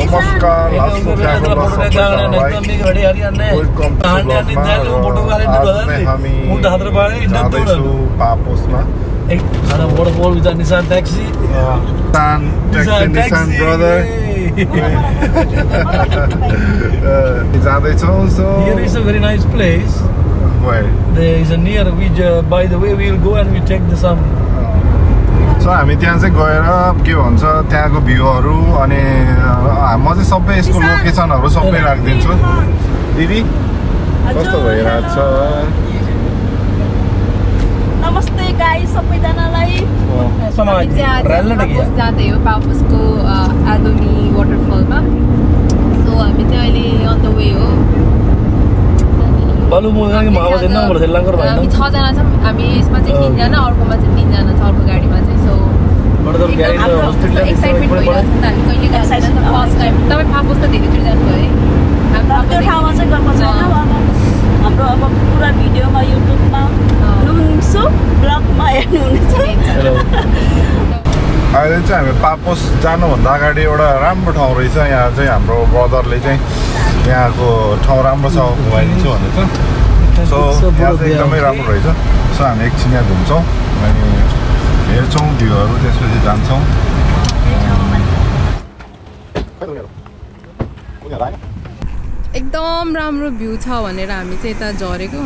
नमस्कार last travellers सबैजनालाई welcome to ब्लगमा आज नै हामी जाँदैछौँ पापोसमा waterfall with a Nissan taxi. Nissan brother. जाँदैछौँ so here is a very nice place. Where? There is a near which by the way we will go and we take the some. So हामी त्यहाँ चाहिँ गएर के भन्छ त्यहाँको भ्यूहरु अनि म चाहिँ सबै यसको लोकेसनहरु सबै राख्दिन्छु दिदी कस्तो भइराछ नमस्ते गाइस सबैजनालाई समाज जाँदै हो पापोसको आदोनी वाटरफलमा सो हामी चाहिँ अहिले अन द वे हो बालु मोगाको मावा छैन मलाई चाहिँ लङ्गर भएन हामी 6 जना छौं हामी यसमा चाहिँ 3 जना अर्कोमा चाहिँ 3 जना छ अर्को गाडीमा चाहिँ सो बडो गाडी हस्पिटल एक्साइटमेन्ट भइरहेछ नि त हामी कहिले गएको छैन त फर्स्ट टाइम तपाई पापोस त धेरै चोटि जानु भयो है हाम्रो त्यो ठाउँमा चाहिँ गएको छैन हाम्रो अब पुरा भिडियोमा युट्युबमा लुम्सु ब्लगमा हेर्नुहुनेछ अहिले चाहिँ हामी पापोस जानुभन्दा अगाडि एउटा राम्रो ठाउँ रहेछ यहाँ चाहिँ हाम्रो ब्रदरले चाहिँ यहाँको ठाउँ राम्रो छ घुमाइदिन्छु भनेको छ सो यहाँ चाहिँ एकदमै राम्रो रहेछ सो हामी एकछिन यहाँ घुम्छौँ अनि हेर्छौँ भ्यूहरू त्यसपछि जान्छौँ एकदम राम्रो भ्यू छ भनेर हामी चाहिँ यता झरेको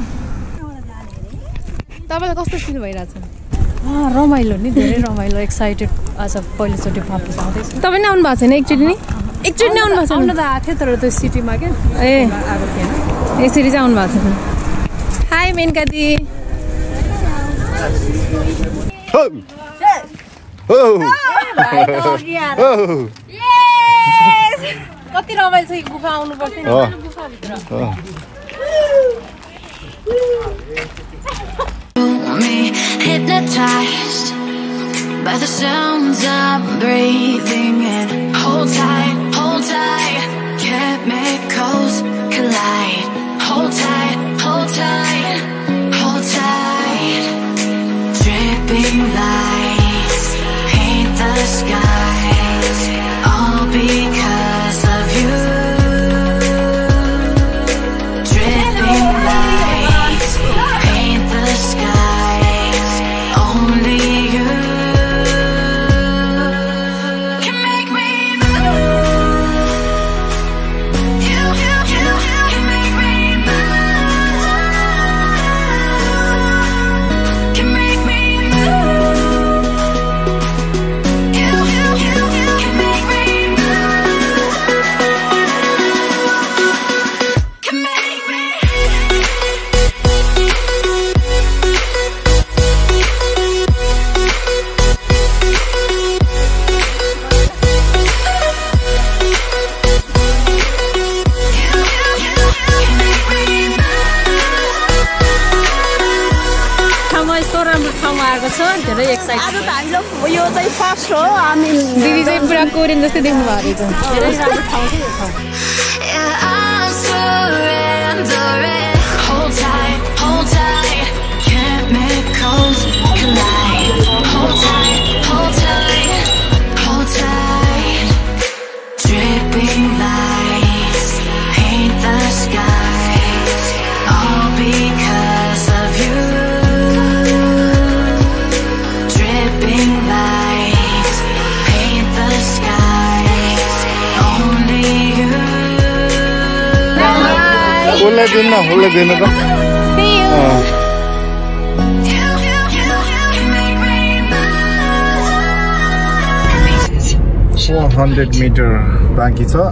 तपाईलाई कस्तो फिल भइराछ रमाइलो नि धेरै रमाइलो एक्साइटेड आज पहिलोचोटि पापोस आउँदैछ तपाईँ नै आउनु भएको छैन एकचोटि नि एकचोटि नै आउनु भएको आउनु त आएको थियो तर त्यो सिटीमा के ए आएको थिएन यसरी चाहिँ आउनु भएको छैन हाई मेनका दी कति रमाइलो छ गुफा आउनु पर्छ नि गुफाभित्र Hypnotized by the sounds I'm breathing in. Hold tight, chemicals collide. Hold tight, hold tight, hold tight. Dripping lights paint the skies, all because of you. Dripping lights paint the skies, only you can make me move. You can make me move. Can make me move. You can make me move. Can make me. ठाउँमा यस्तो राम्रो ठाउँमा आएको छ धेरै excited आज त हामीलाई यो चाहिँ फर्स्ट हो हामी दिदी चाहिँ पुरा कोरियन जस्तै देख्नु भएको रहेछ धेरै राम्रो ठाउँ छ यो ठाउँ Yeah, I'm surrendering. Hold tight, chemicals collide. Hold tight, hold tight. Dripping lights paint the skies, all because of you. Dripping lights paint the skies, only you. उसलाई दिन्न त You can make me move. 400 metre बाँकी छ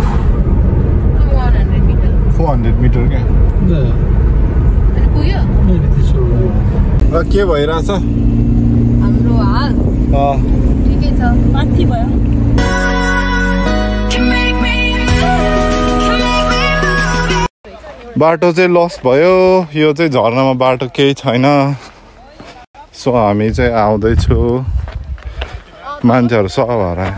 400 metre क्या पुग्यो र के भइरहेछ हाम्रो हाल ठिकै छ माथि भयो Can make me move. बाटो चाहिँ लस भयो यो चाहिँ झर्नामा बाटो केही छैन सो हामी चाहिँ आउँदैछु मान्छेहरू सब हरायो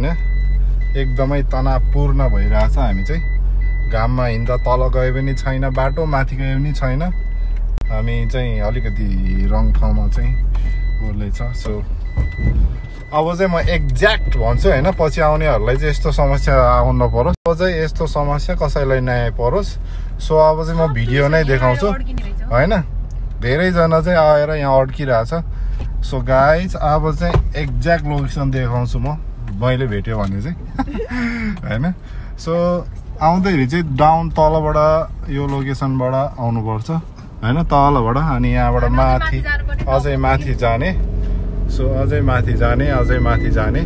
हैन एकदमै तनावपूर्ण भइरहेछ हामी चाहिँ घाममा हिँड्दा तल गए पनि छैन बाटो माथि गए पनि छैन हामी चाहिँ अलिकति रङ ठाउँमा चाहिँ बोल्दैछ सो अब चाहिँ म एक्ज्याक्ट भन्छु हैन पछि आउनेहरूलाई चाहिँ यस्तो समस्या आउन नपरोस् अब चाहिँ यस्तो समस्या कसैलाई नआइ परोस् सो अब चाहिँ म भिडियो नै देखाउँछु हैन धेरै जना चाहिँ आएर यहाँ अड्किरहेछ सो गाइज अब चाहिँ एक्ज्याक्ट लोकेसन देखाउँछु मैले भेट्यो भने चाहिँ हैन सो आउँदाखेरि चाहिँ डाउन तलबाट यो लोकेसनबाट आउनुपर्छ हैन तलबाट अनि यहाँबाट माथि अझै माथि जाने सो अझै माथि जाने हैन अझै माथि जाने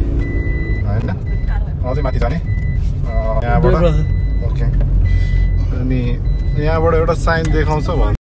यहाँबाट ओके अनि यहाँबाट एउटा साइन देखाउँछ भन्छ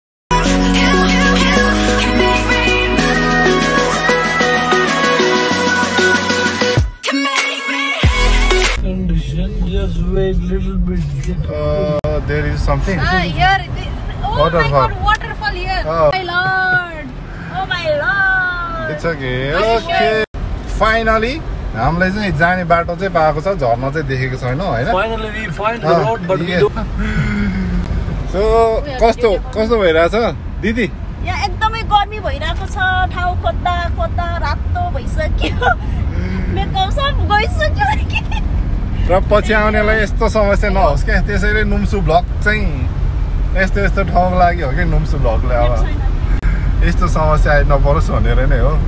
Just wait a little bit. There is something. Here. Oh Waterfall. my God, waterfall here. Oh. My lord. Oh my lord. It's okay. Okay. Finally, हामीलाई चाहिँ जाने बाटो चाहिँ पाएको छ झर्ना चाहिँ देखेको छैन हैन Finally we find the road but we don't. So कस्तो भइरहेछ दिदी यहाँ एकदमै गर्मी भइरहेको छ ठाउँ खोज्दा रातो भइसक्यो मेकअप सब गइसक्यो र पछि आउनेलाई यस्तो समस्या नहोस् क्या त्यसैले नुम्सु भ्लग चाहिँ यस्तो ठाउँ लाग्यो हो कि नुम्सु भ्लगले अब यस्तो समस्या आइ नपरोस् भनेर नै हो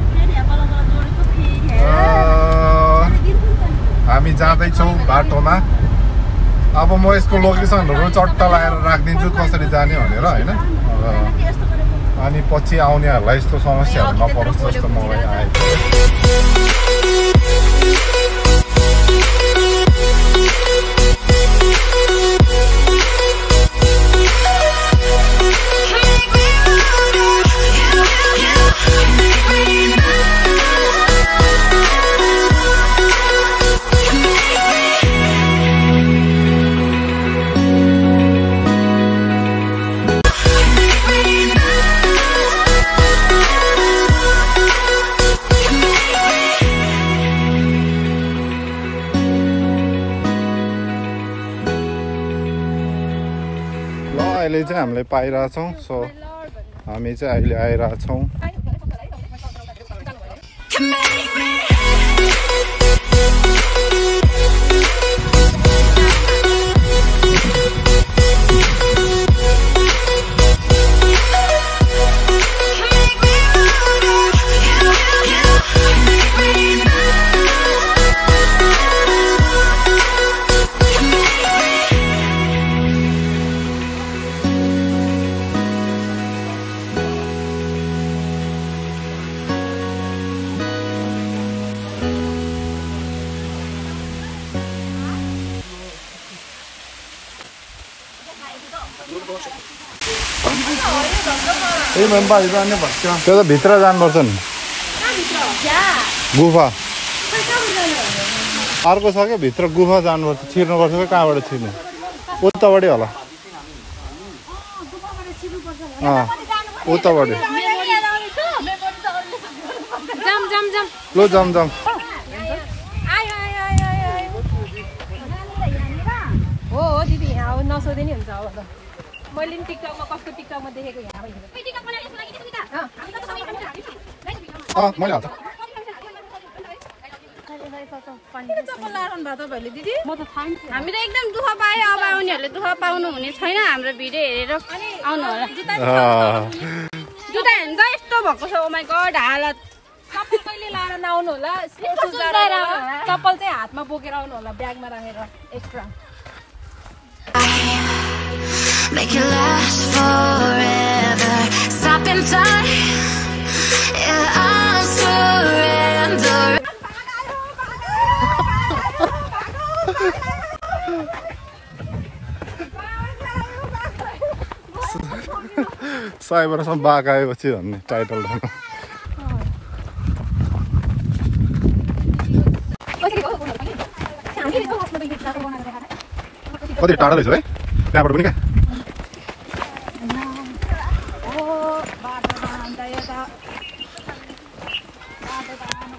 हामी जाँदैछौँ बाटोमा अब म यसको लोकेसनहरू चट्टा लगाएर राखिदिन्छु कसरी जाने भनेर हैन अनि पछि आउनेहरूलाई यस्तो समस्याहरू नपरोस् जस्तो मलाई आयो अहिले चाहिँ हामीले पाइरहेछौँ सो हामी चाहिँ अहिले आइरहेछौँ ए मेम्बर जाने भन्छ त्यो त भित्र जानुपर्छ नि गुफा अर्को छ क्या भित्र गुफा जानुपर्छ छिर्नुपर्छ कि कहाँबाट छिर्ने उताबाटै होला उताबाटै लो जाम हो दिदी यहाँ नसोधे नि हुन्छ अब त मैले पनि टिकटकमा कस्तो टिकटकमा देखेको यहाँ मैले हाल्छ हामी त एकदम दुःख पायो अब आउनेहरूले दुःख पाउनु हुने छैन हाम्रो भिडियो हेरेर आउनु होला जुत्ता हेर्नु त यस्तो भएको छ ओ माइ गॉड हालत चप्पल कहिले लाएर नआउनु होला चप्पल चाहिँ हातमा बोकेर आउनु होला ब्यागमा राखेर extra Make it last forever. Stop in time. Yeah, I'll surrender. साइबरसम्म बाघ आएपछि भन्ने टाइटल कति टाढा रहेछ है त्यहाँबाट पनि क्या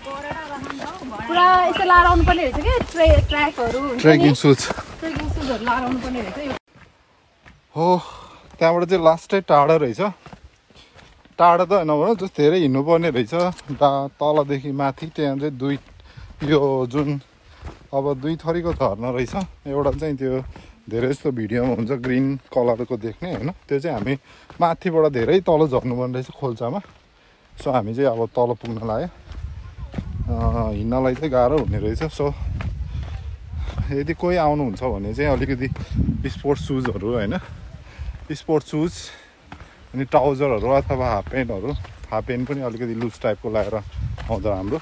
पुरा यसो लाएर आउनु पर्ने रहेछ कि ट्र्याकहरू ट्रेकिङ सुजहरू लाएर आउनु पर्ने रहेछ हो त्यहाँबाट चाहिँ लास्टै टाढा रहेछ टाढा त होइन भनौँ जस्तो धेरै हिँड्नुपर्ने रहेछ तलदेखि माथि त्यहाँ चाहिँ दुई यो जुन अब दुई थरीको झर्ना रहेछ एउटा चाहिँ त्यो धेरै जस्तो भिडियोमा हुन्छ ग्रिन कलरको देख्ने होइन त्यो चाहिँ हामी माथिबाट धेरै तल झर्नुपर्ने रहेछ खोल्सामा सो हामी चाहिँ अब तल पुग्न लाग्यो हिँड्नलाई चाहिँ गाह्रो हुने रहेछ सो यदि कोही आउनुहुन्छ भने चाहिँ अलिकति स्पोर्ट्स सुजहरू होइन स्पोर्ट्स सुज अनि ट्राउजरहरू अथवा हाफ प्यान्ट पनि अलिकति लुज टाइपको लगाएर आउँदा राम्रो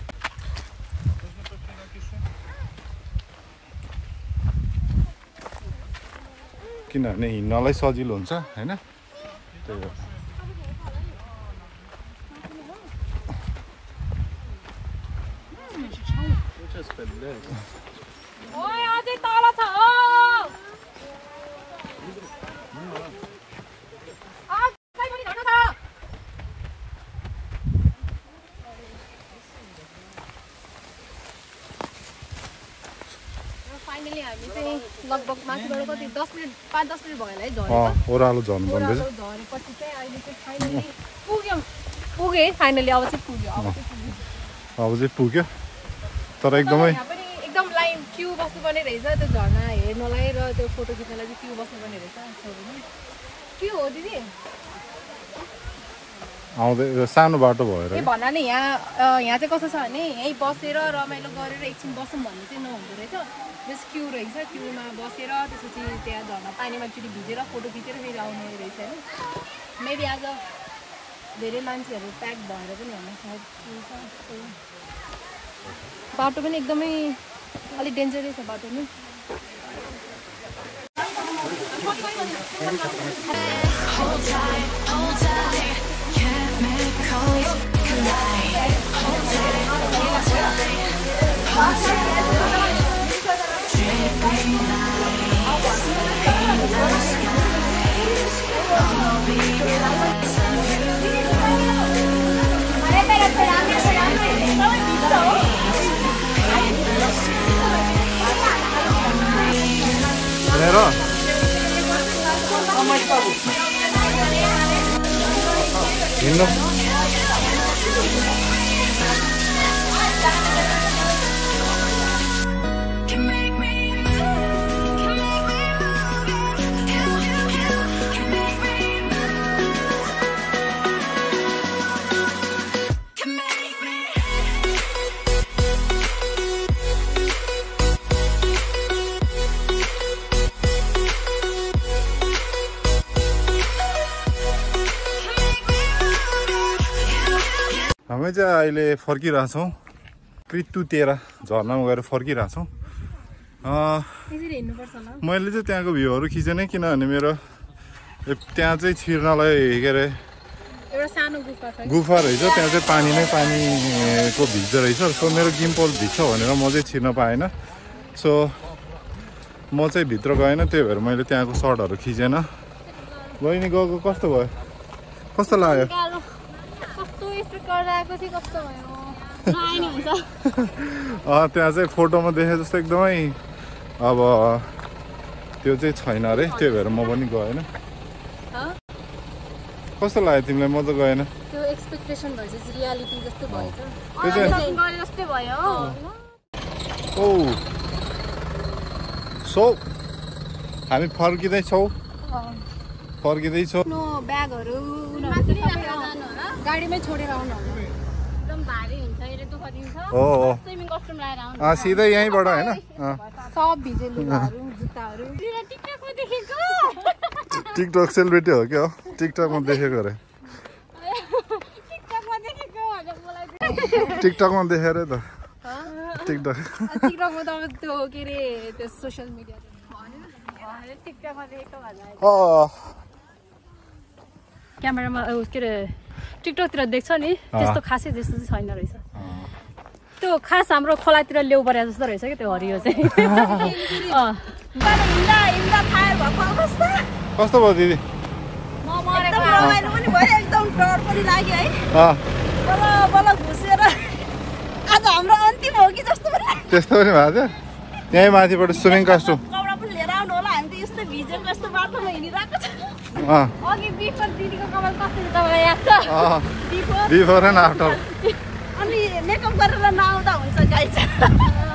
किनभने हिँड्नलाई सजिलो हुन्छ होइन त्यही हो ओए अझै तल छ फाइनली हामी चाहिँ लगभग माथिबाट कति 5-10 मिनट भयो होला है झरेको ओह्रालो झर्नु पर्दैछ झरेपछि चाहिँ अहिले चाहिँ फाइनली पुगे फाइनली अब चाहिँ पुग्यो तर एकदमै एकदम लाइन क्यु बस्नुपर्ने रहेछ त्यो झर्ना हेर्नलाई र त्यो फोटो खिच्नलाई चाहिँ क्यु बस्नुपर्ने रहेछ के हो दिदी आउँदै सानो बाटो भएर भन्दा नि यहाँ चाहिँ कस्तो छ भने यहीँ बसेर रमाइलो गरेर एकछिन बसौँ भन्ने चाहिँ नहुँदो रहेछ जस क्यु रहेछ क्युमा बसेर त्यसपछि त्यहाँ झर्ना पानीमा एकचोटि भिजेर फोटो खिचेर फेरि आउने रहेछ होइन मेबी आज धेरै मान्छेहरू प्याक भएर पनि हुन सक्छ बाटो पनि एकदमै अलिक डेन्जरै छ बाटो नि हिँड्नु हामी चाहिँ अहिले फर्किरहेछौँ कृतु तेह्र झर्नामा गएर फर्किरहेछौँ मैले चाहिँ त्यहाँको भ्यूहरू खिचेँ किनभने मेरो त्यहाँ चाहिँ छिर्नलाई के अरे गुफा रहेछ त्यहाँ चाहिँ पानीको भिज्दो रहेछ सो मेरो गिम्पल भिज्छ भनेर म चाहिँ छिर्न पाएन सो म चाहिँ भित्र गएन त्यही भएर मैले त्यहाँको सर्टहरू खिचेन बहिनी गएको कस्तो भयो कस्तो लाग्यो त्यहाँ चाहिँ फोटोमा देखे जस्तो एकदमै अब त्यो चाहिँ छैन अरे त्यही भएर म पनि गएन कस्तो लाग्यो तिमीलाई म त गएन त्यो एक्सपेक्टेसन भर्सेस रियालिटी जस्तो भएछ जस्तै भयो ओ सो हामी फर्किँदैछौँ ब्यागहरू गाडीमै छोडेर आउनु एकदम भारी हुन्छ यसले दुःख दिन्छ हो स्विमिङ कस्ट्युम लगाएर आउनु सिधै यहीँबाट होइन सब भिजे लुगाहरू जुत्ताहरू टिकटकमा देखेको टिकटक सेलिब्रेटी हो क्या टिकटकमा देखेको अरे टिकटकमा देखेको भनेर मलाई टिकटकमा देखेर त टिकटकमा त अब त्यो के अरे त्यो सोसियल मिडिया टिकटकमा देखेको भन्दा क्यामेरामा के अरे टिकटकतिर देख्छ नि त्यस्तो खासै त्यस्तो चाहिँ छैन रहेछ त्यो खास हाम्रो खोलातिर ल्याउ परे जस्तो रहेछ कि त्यो हरियो चाहिँ कस्तो भयो दिदी रमाइलो पनि भयो एकदम डर पनि लाग्यो है बल्ल घुसेर हाम्रो अन्तिम हो कि जस्तो पनि त्यस्तो पनि भएको थियो यहीँ माथिबाट स्विमिङ कस्ट्युम कपडा पनि लिएर आउनु होला हामी त यस्तो भिजेको यस्तो बाटोमा हिँडिरहेको छ अघि बिफोर दिदीको कपाल कस्तो थियो तपाईँलाई याद छ बिफोर एन्ड आफ्टर अनि मेकअप गरेर नआउँदा हुन्छ गाइस